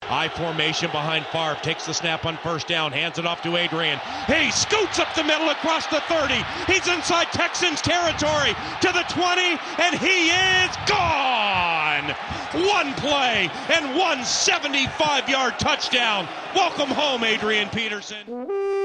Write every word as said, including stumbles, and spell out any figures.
I formation behind Favre, takes the snap on first down, hands it off to Adrian. He scoots up the middle across the thirty. He's inside Texans territory to the twenty, and he is gone. One play and one seventy-five yard touchdown. Welcome home, Adrian Peterson.